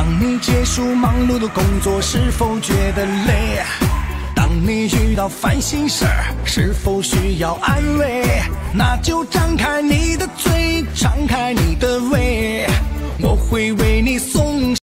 当你结束忙碌的工作，是否觉得累？当你遇到烦心事儿，是否需要安慰？那就张开你的嘴，敞开你的胃，我会为你送